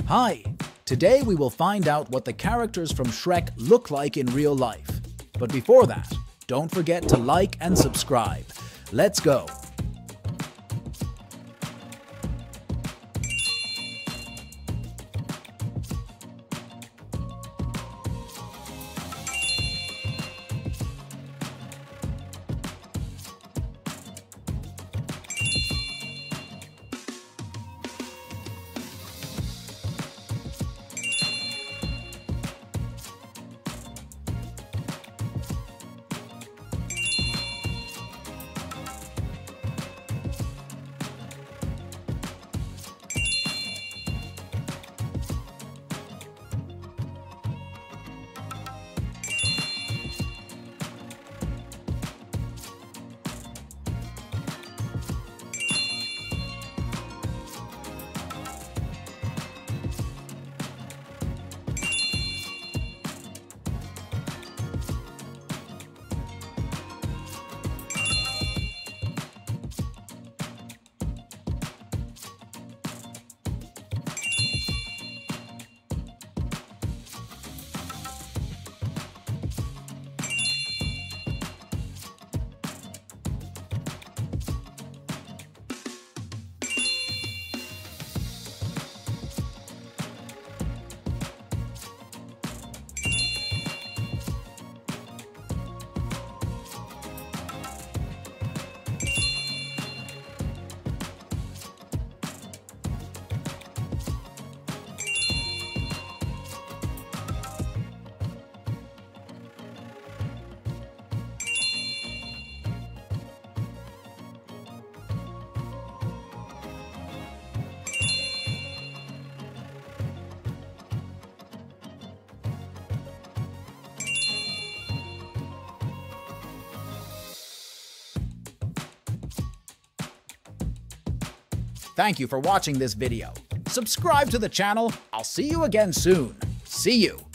Hi! Today we will find out what the characters from Shrek look like in real life. But before that, don't forget to like and subscribe. Let's go! Thank you for watching this video. Subscribe to the channel. I'll see you again soon. See you!